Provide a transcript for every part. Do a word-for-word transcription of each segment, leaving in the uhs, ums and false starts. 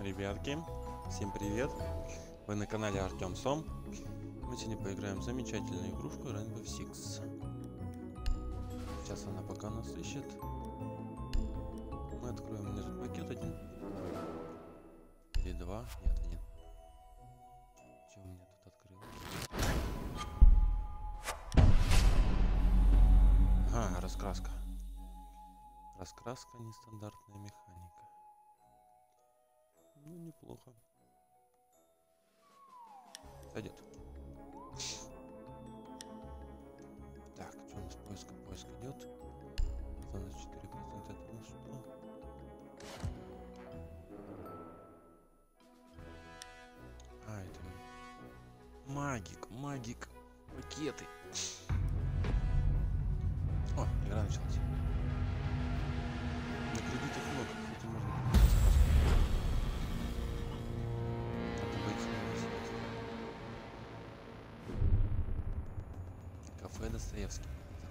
Ребятки, всем привет! Вы на канале Артем Сом. Мы сегодня поиграем в замечательную игрушку Rainbow Six. Сейчас она пока нас ищет. Мы откроем внизу пакет один. Или два. Нет, один. Что у меня тут открылось? Ага, раскраска. Раскраска, нестандартная механика. Ну, неплохо. Сойдет. Так, что у нас поиск? Поиск идет. Это у нас четыре процента. Это у нас что? А, это магик, магик. Пакеты. О, игра началась. На кредитах много, кстати, можно. Кафе Достоевский.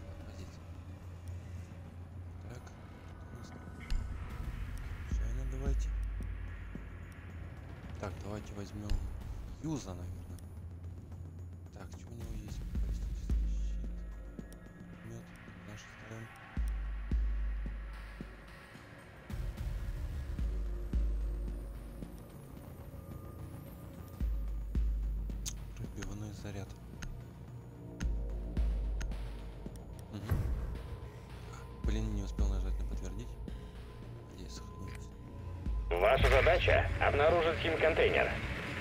Так. Чайно давайте. Так, давайте возьмем Юза, наверное. Так, что у него есть? Баллистический щит. Мед. Наш ставим. Пробивной заряд. Угу. Блин, не успел нажать на подтвердить. Надеюсь, сохранится. Ваша задача — обнаружить химконтейнер.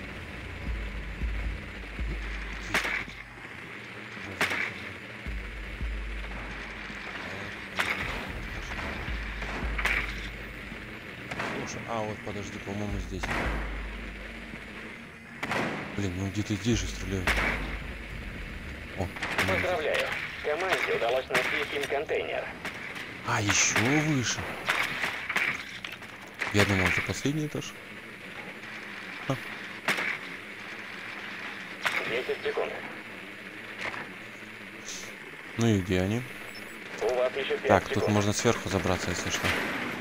Слушай, а вот подожди, по-моему, здесь. Блин, ну где-то здесь же стреляют. О, Поздравляю. Команде удалось найти химконтейнер. а, еще выше. Я думал, это последний этаж. А. десять секунд. Ну и где они? У вас еще пять Так, секунд. тут можно сверху забраться, если что.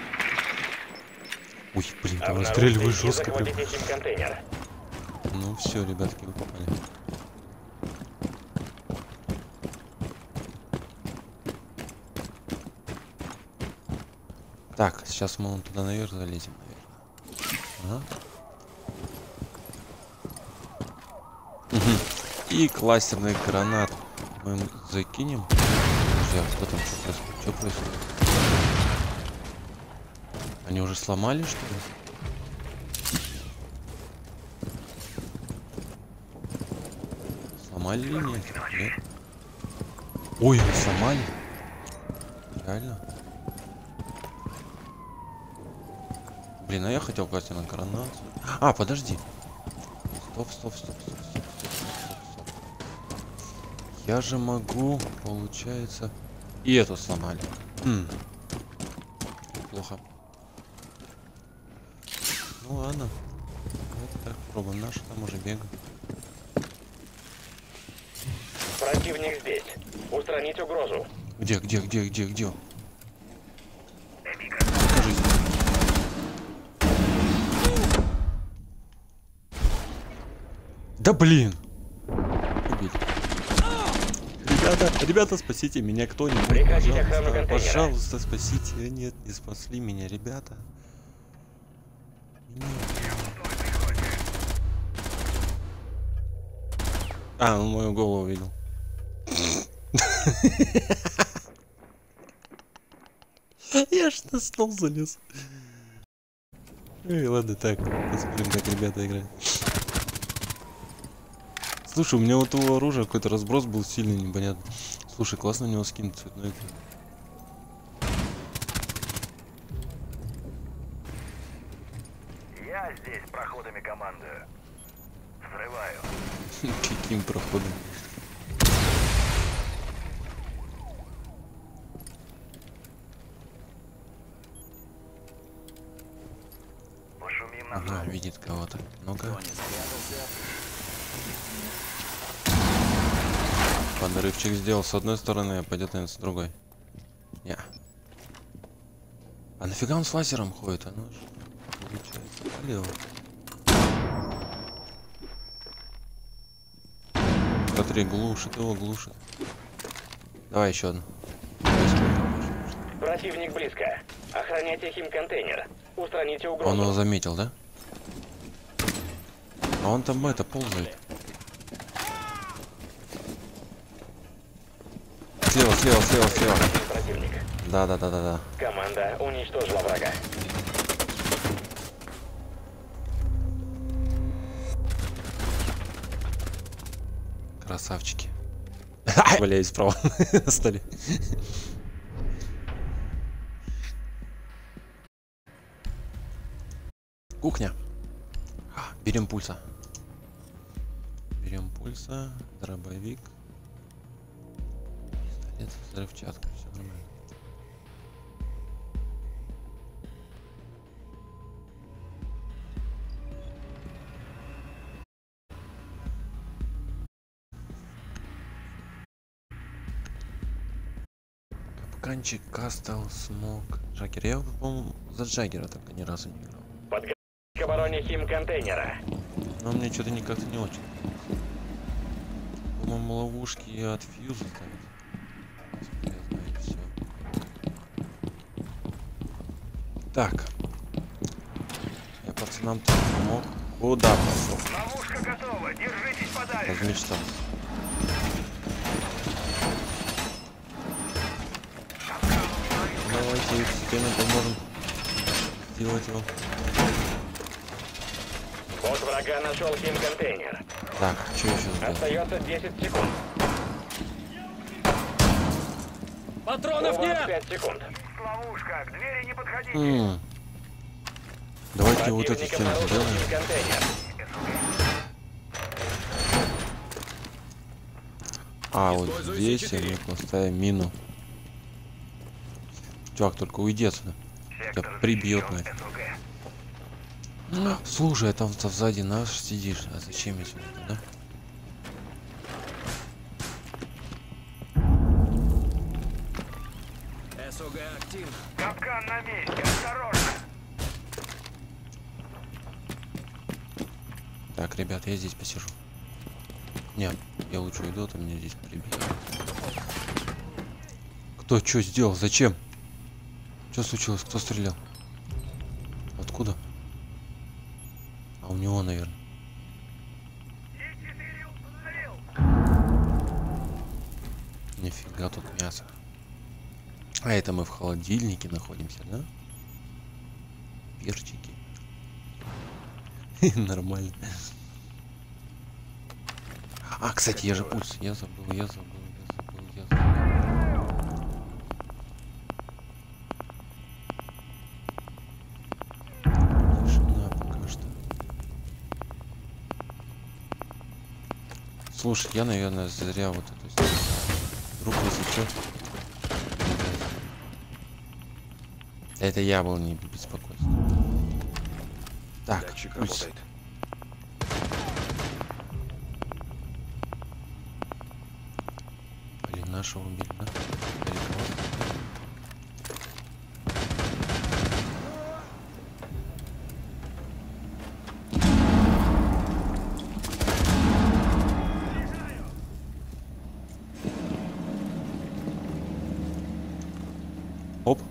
Ой, блин, там Обнаружите стреливают и жестко прям. захватите химконтейнер. Ну все, ребятки, вы попали. Так, сейчас мы вон туда наверх залезем, наверное. Ага. Угу. И кластерный гранат мы им закинем. Подожди, а что там, что происходит? Что происходит? Они уже сломали, что ли? Сломали или нет? Нет? Ой, они сломали. Реально? Блин, а я хотел класть на гранат. А, подожди. Стоп, стоп, стоп, стоп, стоп, стоп, стоп, стоп. Я же могу, получается... И эту сломали. Хм. Плохо. Ну ладно. Вот так пробуем. Наши там уже бегают. Противник здесь. Устранить угрозу. Где, где, где, где, где? Покажите. Да блин! Убить. Ребята, ребята, спасите меня кто-нибудь. Прекратить охрану Пожалуйста, контейнера. пожалуйста, спасите. Нет, не спасли меня, ребята. Нет. А, он мою голову видел. Я ж на стол залез. Эй, ладно, так, посмотрим, как ребята играют. Слушай, у меня вот у оружия какой-то разброс был сильный, непонятно. Слушай, классно у него скин цветной. Я здесь проходами командую. Взрываю. Каким проходом? Пошумим на Ага, зону. видит кого-то. Ну-ка. Подрывчик сделал с одной стороны, а пойдет, наверное, с другой. Я. А нафига он с лазером ходит? А ну ж. Получается, полево. Смотри, глушит его, глушит. Давай еще одну. Противник близко. Охраняйте химконтейнер. Устраните угрозу. Он его заметил, да? А он там это ползает. Слева, слева, слева, слева. Противник. Да, да, да, да, да. Команда уничтожила врага. Красавчики. Валяюсь справа на столе. Кухня. Берем пульса. Берем пульса. Дробовик. Пистолет, взрывчатка. Все нормально. Капканчик, кастел, смог. Джаггер. Я, по-моему, за Джаггера только ни разу не играл. Подготовка к обороне химконтейнера. Но мне что-то никак не очень. По-моему, ловушки от фьюза ставят. Я знаю, все. Так. Я пацанам тут помог. Куда пошел? Ловушка готова. Держитесь подальше. Размечтался. Давайте стены поможем сделать его. Бот врага нашел химконтейнер. Так, что еще сделать? Остается десять секунд. Патронов У вас нет! пять секунд. Ловушка. К двери не подходите. М. Давайте вот эту Противник стену обнаружил сделаем. химконтейнер. А, вот Используй здесь Си четыре. мы поставим мину. Чувак, только уйди отсюда. Тебя Сектор прибьет, защищен. нафиг. СОГ. Слушай, а там -то сзади наш сидишь. А зачем я сюда, да? СОГ активно. Капкан на месте. Осторожно. Так, ребят, я здесь посижу. Нет, я лучше уйду, а то меня здесь прибьют. Кто что сделал? Зачем? Что случилось? Кто стрелял? Откуда? А у него, наверное. Нифига тут мясо. А это мы в холодильнике находимся, да? Перчики. Нормально. А, кстати, я же пульс. Я забыл, я забыл, я забыл, я забыл. Тишина пока что. Слушай, я, наверное, зря вот эту сделал. Вдруг, если что. Это я был не беспокойство. Так, Датчик пульс. работает. Блин, нашего убили, да? Или кого? Оп.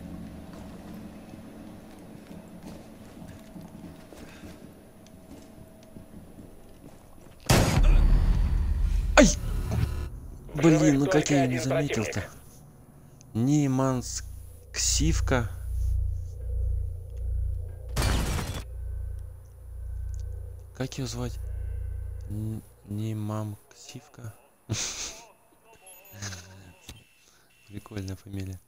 Ай! Блин, ну Только как я один не заметил-то? противник. Нимансксивка. Как ее звать? Н- Ниманскивка. Прикольная фамилия.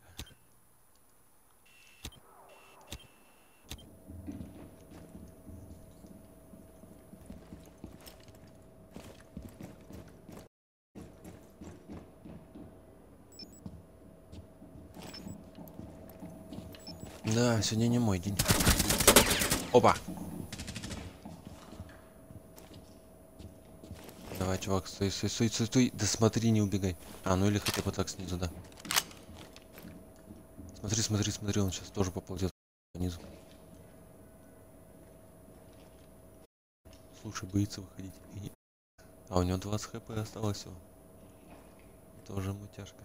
Да, сегодня не мой день. Опа! Давай, чувак, стой, стой, стой, стой, стой. Да смотри, не убегай. А, ну или хотя бы так снизу, да. Смотри, смотри, смотри, он сейчас тоже поползет снизу. Слушай, боится выходить. И... А у него двадцать хп осталось всего. Тоже мутяшка.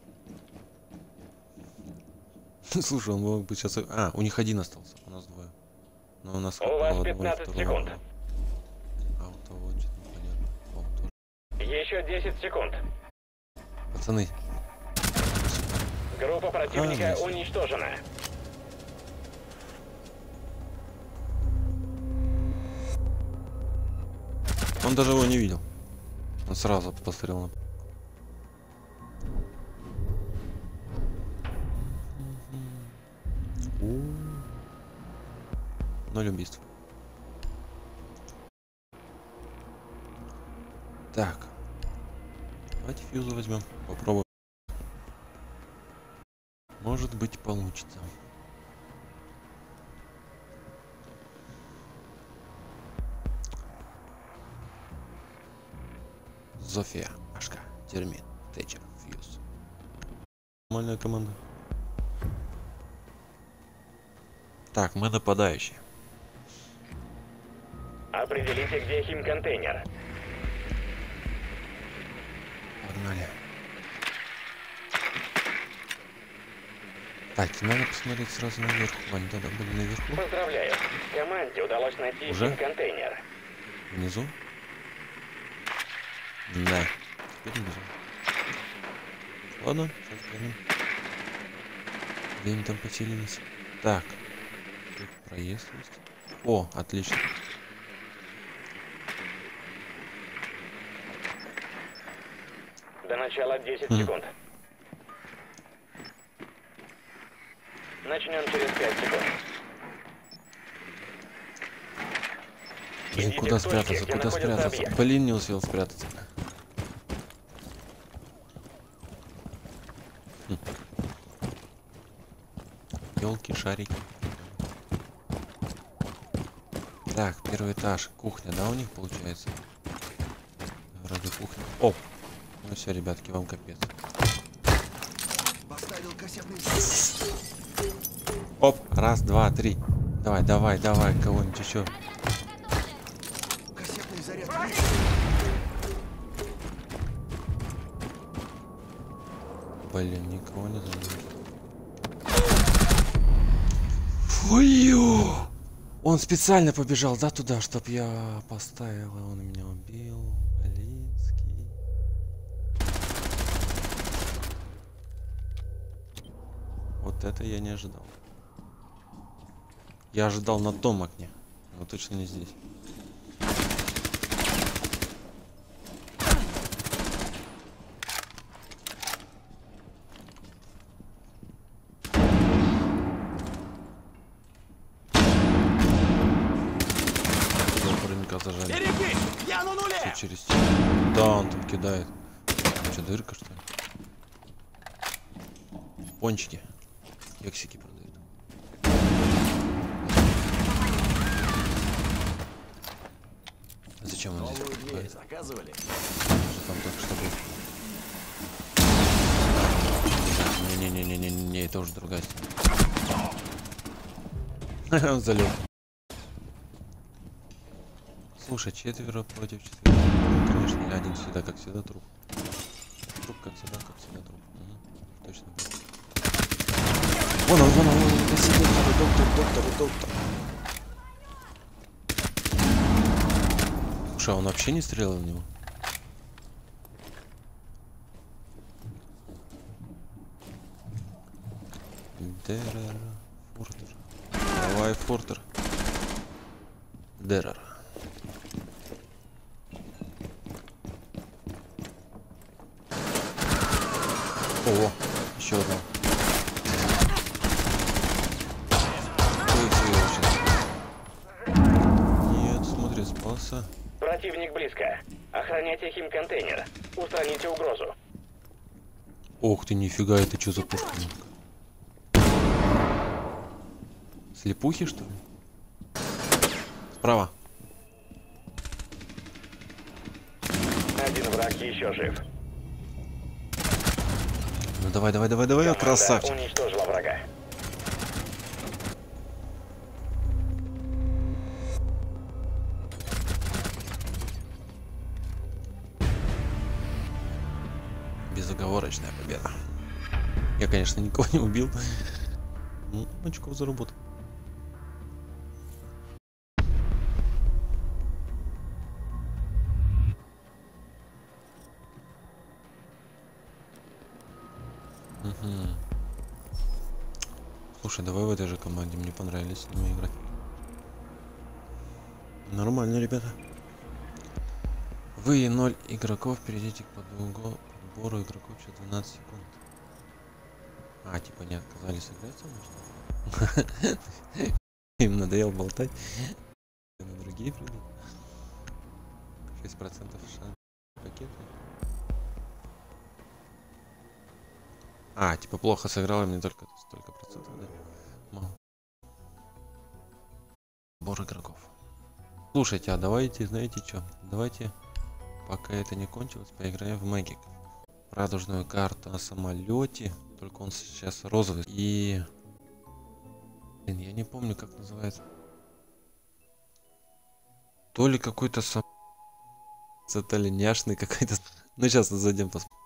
Слушай, он мог бы сейчас... А, у них один остался, у нас двое. Но у нас... У вас пятнадцать секунд. А у того что-то непонятно. О, тоже. Еще десять секунд. Пацаны. Группа противника А, уничтожена. Он даже его не видел. Он сразу посмотрел на... Ноль убийств. Так. Давайте фьюзу возьмем. Попробуем. Может быть, получится. Зофия, Ашка, Термин, Тэтчер, Фьюз. Нормальная команда. Так, мы нападающие. Определите, где химконтейнер. Погнали. Так, надо посмотреть сразу наверх. Вань, да, да, были наверху. Поздравляю. Команде удалось найти Уже? химконтейнер. Внизу? Да. Теперь внизу. Ладно, сейчас глянем. Где они там поселились? Так. Тут проезд есть. О, отлично. До начала десять Хм. секунд. Начнем через пять секунд. Блин, Идите куда к точке, спрятаться? где Куда находится спрятаться? объект. Блин, не успел спрятаться. Елки, шарики. Так, первый этаж. Кухня, да, у них получается? Вроде кухня. О! Ну все, ребятки, вам капец. Оп! Раз, два, три. Давай, давай, давай, кого-нибудь еще. Блин, никого не заметил. Фую! Он специально побежал, да, туда, чтоб я поставил, и он меня убил. Блинский. Вот это я не ожидал. Я ожидал на том окне, но точно не здесь. Зажали. Берегись! Я на нуле! Все через стену. Да, он там кидает. Что, дырка, что ли? Пончики. Кексики продают. А зачем он здесь покупает? Заказывали? Что там только что было? Не-не-не-не-не-не, это уже другая стена. Он залег. Слушай, четверо против четверых. Ну, конечно, один всегда, как всегда, труп. Труп, как всегда, как всегда, труп. Угу. Точно. Вон он, вон он, вон он, доктор, доктор, доктор, доктор. Слушай, а он вообще не стрелял в него? Дерер, Фуртер. Давай, Фуртер. Дерер. О, еще одна. Нет, смотри, спался. Противник близко. Охраняйте химконтейнер. Устраните угрозу. Ох ты, нифига, это что за пушка? Слепухи, что ли? Справа. Один враг еще жив. Ну давай, давай, давай, давай, Команда красавчик. уничтожила врага. безоговорочная победа. Я, конечно, никого не убил. Ну, очков заработал. Угу. Слушай, давай в этой же команде. Мне понравились с ними играть. Нормально, ребята. Вы и ноль игроков. Перейдите к подбору, подбору игроков через двенадцать секунд. А, типа не отказались играть со мной, что ли? Им надоело болтать. На другие придут. шесть процентов шанс пакеты. А, типа плохо сыграл, и мне только столько процентов, да? Мало. Сбор игроков. Слушайте, а давайте, знаете что? Давайте, пока это не кончилось, поиграем в Magic. Радужную карту на самолете. Только он сейчас розовый. И... Блин, я не помню, как называется. То ли какой-то сам... То ли няшный какой-то... Ну, сейчас зайдем посмотрим.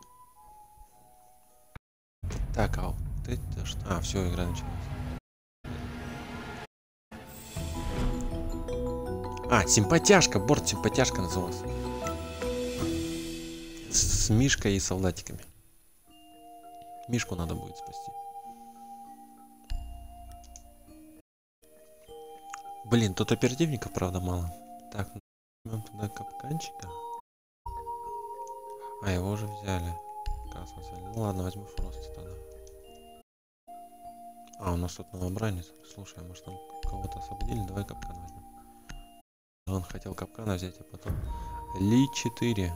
Так, а вот это что? А, все, игра началась. А, симпатяшка, борт симпатяшка назывался. С, с Мишкой и солдатиками. Мишку надо будет спасти. Блин, тут оперативников, правда, мало. Так, возьмем туда капканчика. А, его уже взяли. Ну ладно, возьму Фрост тогда. А, у нас тут новобранец. Слушай, а может там кого-то освободили? Давай капкан возьмем. Он хотел капкана взять, а потом... Ли четыре.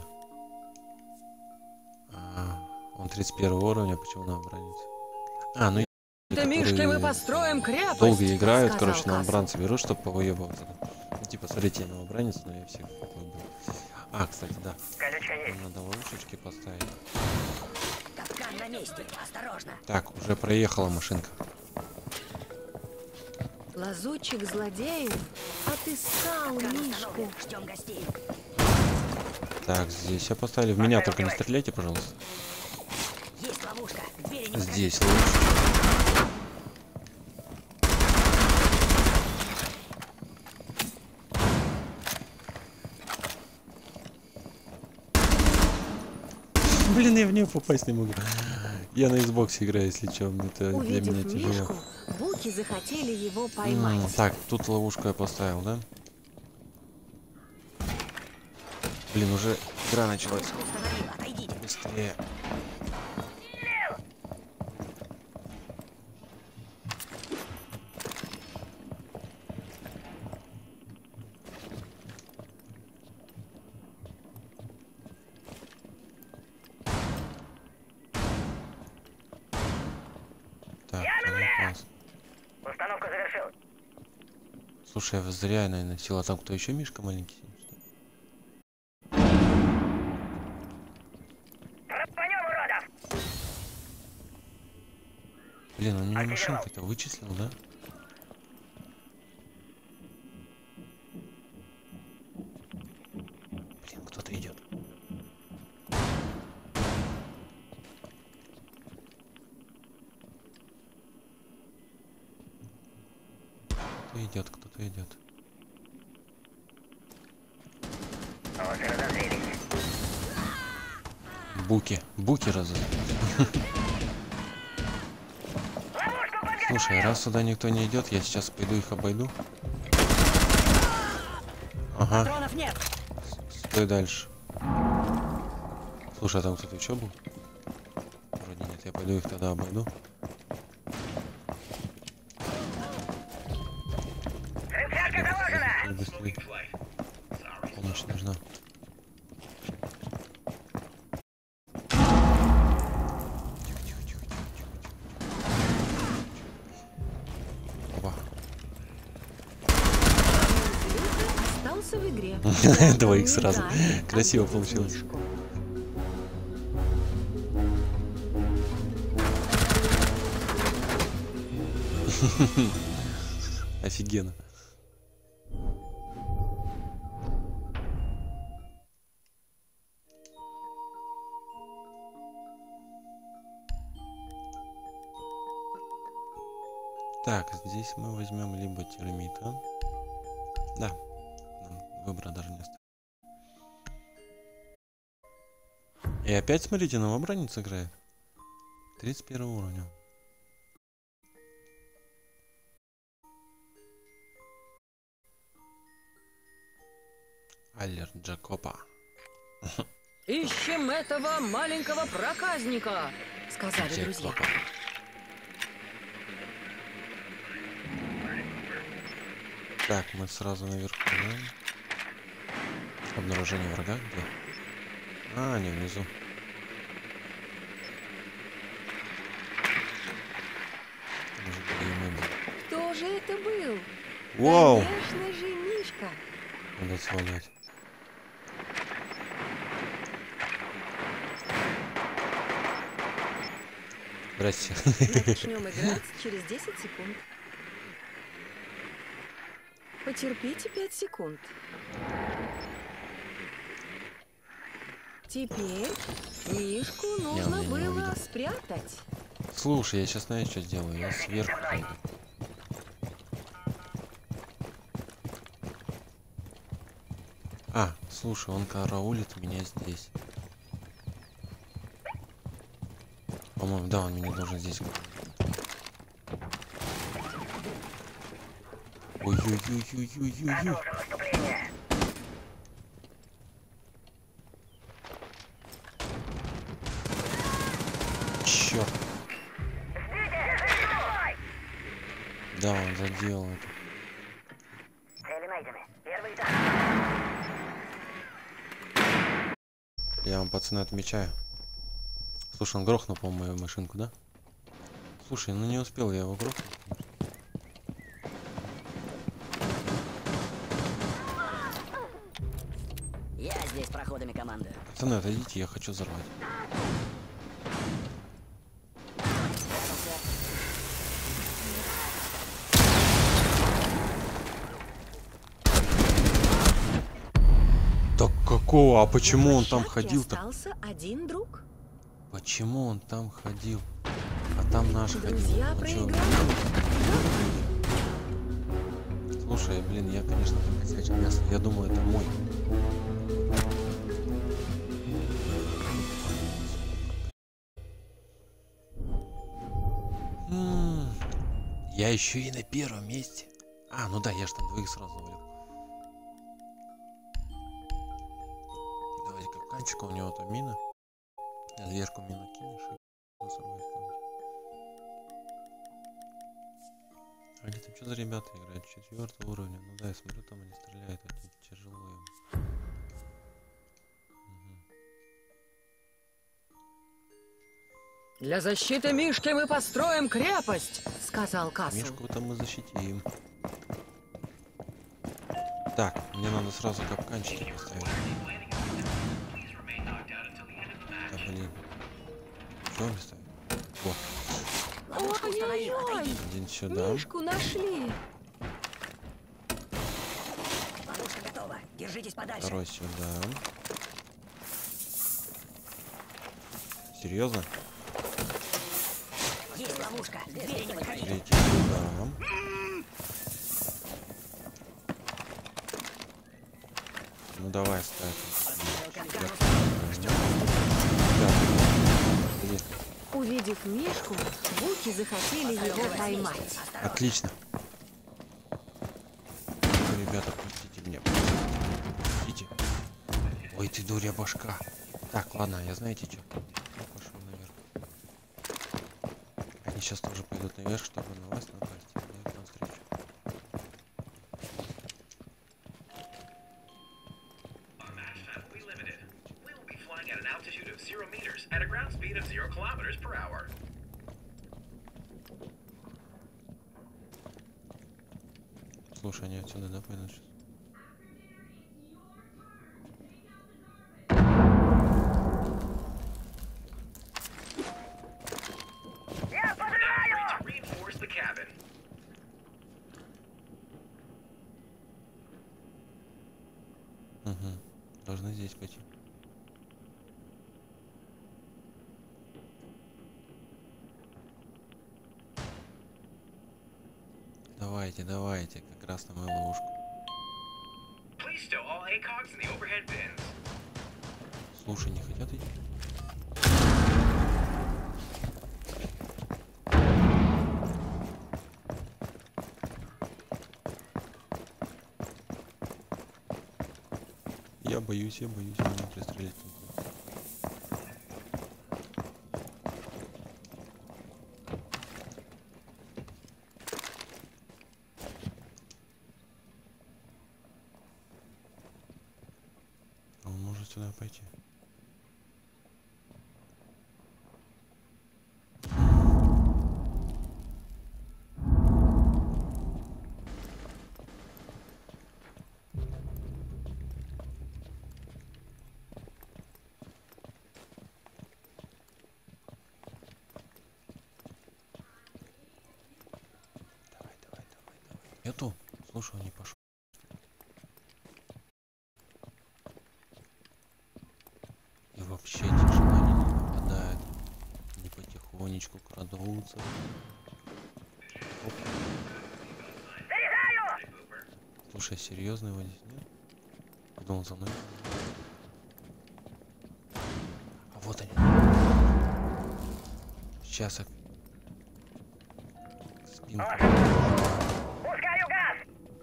А, он тридцать первого уровня, почему новобранец? А, ну... Да, Мишка, мы построим крепость. Долго играют, короче, новобранцы берут, чтобы повыебываться. Ну, типа, смотрите, я новобранец, но я всех выбил. А, кстати, да. Надо ловушечки поставить. Капкан на месте, осторожно. Так, уже проехала машинка. Лазутчик злодею отыскал Мишку. Ждем гостей. Так, здесь я поставили. В меня только не стреляйте, пожалуйста. Есть ловушка. Двери не Здесь ловушка. Блин, я в нее попасть не могу. Я на Xbox играю, если что, это для меня тяжело. Мишку, буки захотели его поймать. М, так, тут ловушку я поставил, да? Блин, уже игра началась. установил. Отойдите. Быстрее. Так, класс. Установка завершилась. Слушай, я зря я, наверное, села. Там кто еще, Мишка маленький? Рванем, уродов! Блин, он меня машинкой-то вычислил, да? Блин, кто-то идет. Кто идет, кто-то идет. Вот и разозлились. Буки, буки разозлились. Слушай, раз сюда никто не идет, я сейчас пойду их обойду. Ага. Патронов нет. Стой дальше. Слушай, а там кто-то еще был? Вроде нет, я пойду их тогда обойду. Рычажка заложена. Быстрее, быстрее. Помощь нужна. Опа. Остался в игре. Двоих сразу. Красиво получилось. Мишку. Офигенно. Так, здесь мы возьмем либо термита. Да, нам выбора даже не осталось. И опять, смотрите, новобранец играет. тридцать первого уровня. Аллер Джакопа. Ищем этого маленького проказника, сказали друзья. Джакопа. Так, мы сразу наверху, да? Обнаружение врага где? А, не внизу. Может, где мы были? Кто же это был? Вау! Конечно же, Мишка. Надо свалять. Здрасте. Начнем играть через десять секунд. Потерпите пять секунд. Теперь Мишку нужно меня не было увидел. спрятать. Слушай, я сейчас знаю, что сделаю. Я сверху пойду. А, слушай, он караулит меня здесь. По-моему, да, он меня должен здесь. Ой-ой-ой-ой-ой-ой-ой. Продолжим наступление. Черт. Сбитие! Стой! Да, он заделал это. Цели найдены. Первый этап. Я вам, пацаны, отмечаю. Слушай, он грохнул, по-моему, мою машинку, да? Слушай, ну не успел я его грохнуть. Я здесь проходами командую. Пацаны, отойдите, я хочу взорвать. Так какого? А почему он там площадке ходил-то? остался один друг. Почему он там ходил? А там наш ходил. Друзья Ну чё? проиграли. Слушай, блин, я, конечно, накосячил. Я, я думал, это мой. М, Я еще и на первом месте. А, ну да, я же там двоих сразу завалил. Давайте капканчика, у него там мина. На дверку мину кинешь и взорвать кого-нибудь. А где там что за ребята играют? Четвертого уровня. Ну да, я смотрю, там они стреляют, они тяжелые. Для защиты Мишки мы построим крепость, сказал Кассел. Мишку-то мы защитим. Так, мне надо сразу капканчики поставить. Да, блин. Что мне ставить? Во, Ой-ой-ой, один сюда. Мишку нашли. Ловушка готова. Держитесь подальше. Второй сюда. Серьезно? Есть ловушка. Двери не подходи. Третий сюда. Ну давай, ставь. Увидев Мишку, буки захотели его поймать. Отлично. Ну, ребята, простите меня. Простите. Ой, ты дуря башка. Так, ладно, я знаете что? Я пошел наверх. Они сейчас тоже пойдут наверх, чтобы на вас напасть. Я их навстречу. At an altitude of zero meters at a ground speed of zero kilometers per hour. Слушай, они отсюда, да, пойдут сейчас? Я подрываю! Reinforce the cabin. Угу. Должны здесь пойти. Давайте, давайте, как раз на мою ловушку. Please stow all A COGs in the overhead bins. Слушай, не хотят идти? Я боюсь, я боюсь, меня пристрелить. А он может сюда пойти. Эту? Слушай, он не пошел. И вообще тишина, они не нападают. Они потихонечку крадутся. Оп. Слушай, серьезно его здесь нет? Подумал за мной. А вот они. Сейчас я... Спинку. Пускаю газ!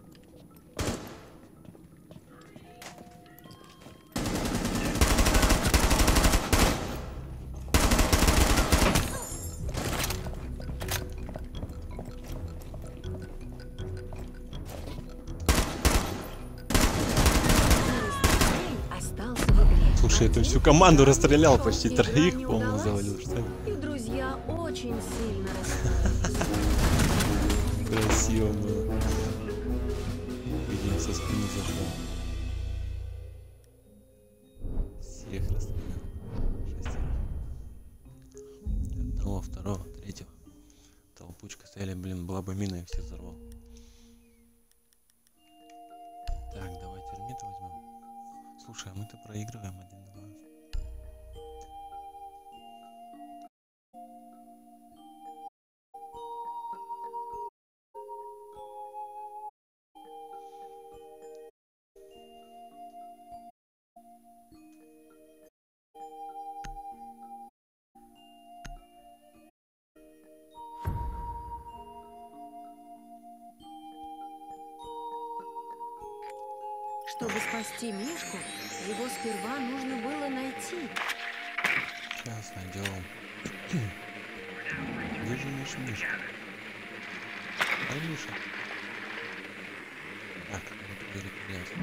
Остался в игре. Слушай, это всю команду расстрелял, почти троих, по-моему, завалил, что ли? И друзья очень сильно расстроились. Красиво было. Видимо, со спины зашел. Всех расстрелял. Шестерых. Одного, второго, третьего. Толпучка стояли, блин, была бы мина, я всех взорвал. Так, давай термита возьмем. Слушай, а мы-то проигрываем один-два. Чтобы спасти Мишку, его сперва нужно было найти. Сейчас найдем. Где же наш Миша? Ай, Миша. Так, надо двери подняться.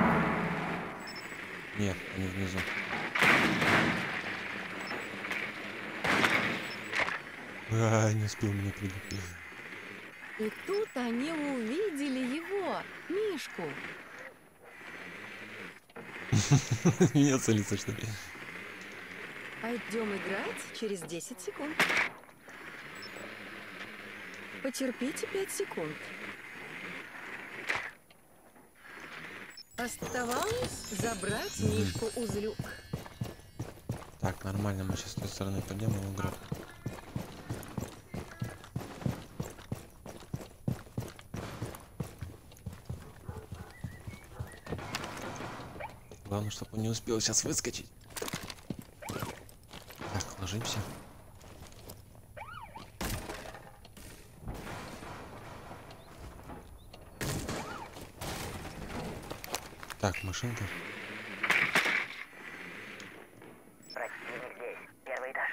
Нет, они внизу. А, не успел меня предупредить. И тут они увидели его, Мишку. Меня целится, что ли? Пойдем играть через десять секунд. Потерпите пять секунд. Оставалось забрать Мишку узлюк. Так, нормально, мы сейчас с той стороны пойдем его играть. Главное, чтобы он не успел сейчас выскочить. Так, ложимся. Так, машинка. Противник здесь. Первый этаж.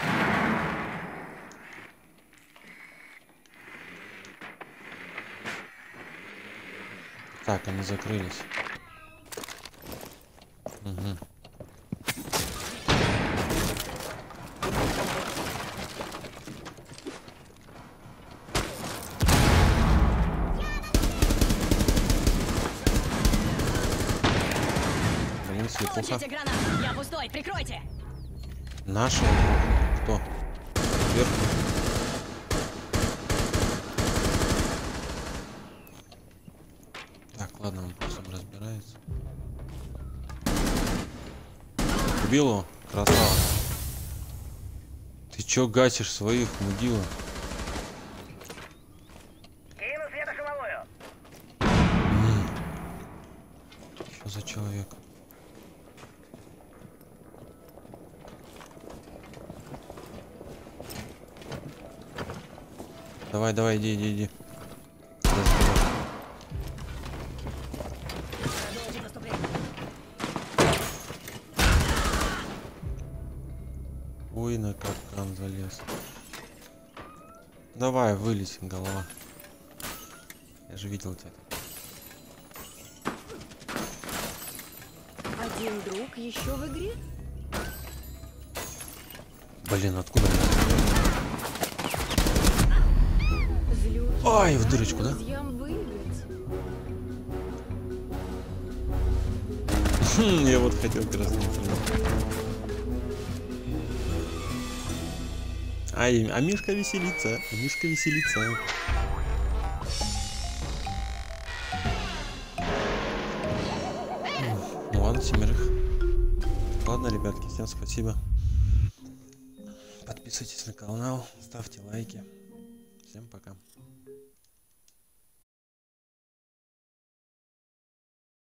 Так, они закрылись. Угу. Блин, слепуха. гранату! Я пустой, прикройте! Наши? Кто? Сверху? Так, ладно, он просто разбирается. Убил его? Красава. Ты чё гасишь своих, мудила? Кину светошумовой! Что за человек? Давай, давай, иди, иди, иди. Продолжим наступление. Ой, на капкан залез. Давай, вылезь, голова. Я же видел тебя. Один друг еще в игре? Блин, откуда мне? Злюсь. Ай, в дырочку, да? Друзьям выиграть. Хм, я вот хотел как раз не понял. Ай, а Мишка веселится, а Мишка веселится. Ну ладно, семерых. Ладно, ребятки, всем спасибо. Подписывайтесь на канал, ставьте лайки. Всем пока.